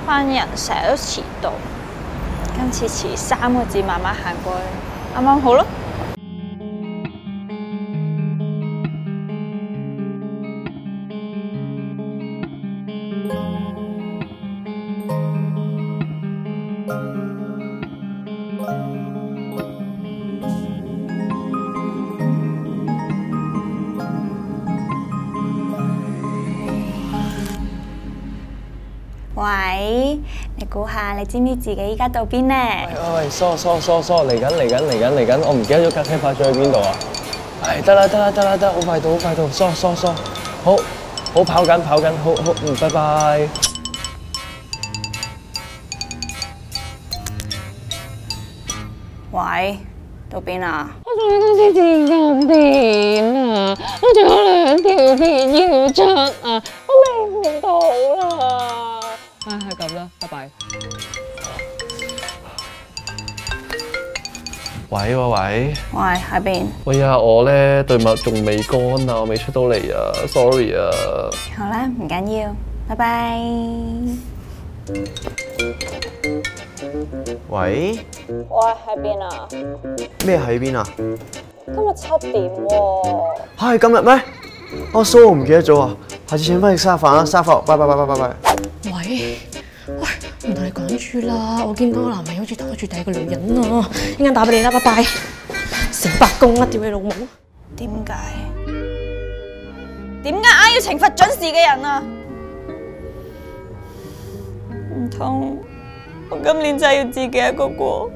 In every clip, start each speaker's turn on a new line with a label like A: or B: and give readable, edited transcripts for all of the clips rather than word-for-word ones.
A: 班人成日都遲到，今次遲3個字慢慢行過去，啱啱好咯。喂，你估下，你知唔知自己依家到邊呢？
B: 喂，疏，嚟緊，我唔記得咗架車泊咗喺邊度啊！唉，得啦，好快到，疏，好跑緊，好，拜拜。
A: 喂，到邊啊？
C: 我仲喺公司自撳電啊！我仲有2條片要出啊！我未唔到啦。唉，係咁啦，拜拜。
B: 喂，
A: 喂，喺邊？
B: 喂呀，我咧對襪仲未乾啊，我未出到嚟啊 ，sorry 啊。
A: 好啦，唔緊要，拜拜。
D: 喂，
A: 喺邊啊？
D: 咩喺邊啊？
A: 今日7點喎。
D: 係今日咩？我蘇我唔記得咗啊！下次請翻食沙飯啦，沙飯，拜拜。
C: 喂，唔同你講住啦，我見到我男朋友好似拖住第二個女人啊！一陣打俾你啦，拜拜。成白工啊，屌你老母！
A: 點解硬要懲罰準時嘅人啊？唔通我今年真係要自己一個過？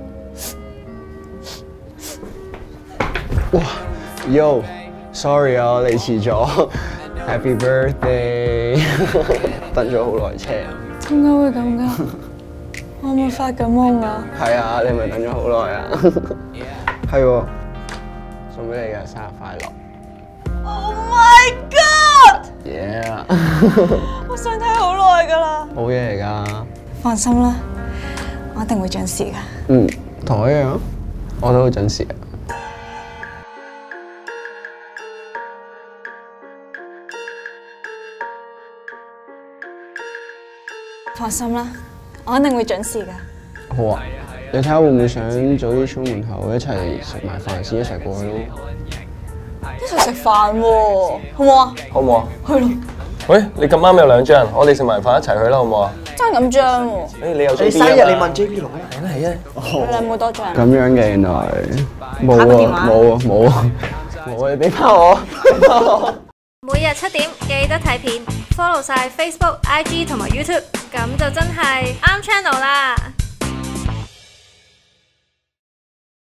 D: 哇 ，Yo，sorry 啊，我嚟遲咗 ，Happy birthday， 等咗好耐車。
A: 點解會咁㗎？我冇發緊夢啊！
D: 係啊，你咪等咗好耐啊。係喎，送俾你嘅生日快樂。
A: Oh my god！
D: Yeah，
A: 我想睇好耐㗎啦。
D: 好嘢嚟㗎。
A: 放心啦，我一定會準時㗎。
D: 嗯，同我一樣，我都好準時啊。
A: 放心啦，我一定會準時㗎。
D: 好啊，你睇下會唔會想早啲出門口一齊食埋飯先，一齊過去咯。
A: 一齊食飯喎，好唔好啊？
B: 好唔好啊？
A: 去咯。
B: 喂，你咁啱有2張，我哋食埋飯一齊去啦，好唔好啊？
A: 爭咁張喎。
B: 你有
D: 你生日你問 JB 攞
B: 係啊。
A: 你有冇多張？
D: 咁樣嘅原來冇
A: 打個電話
D: 啊，冇啊，你俾翻我。
E: 每日7點記得睇片，follow 晒 Facebook、IG 同埋 YouTube，咁就真係啱 channel 啦。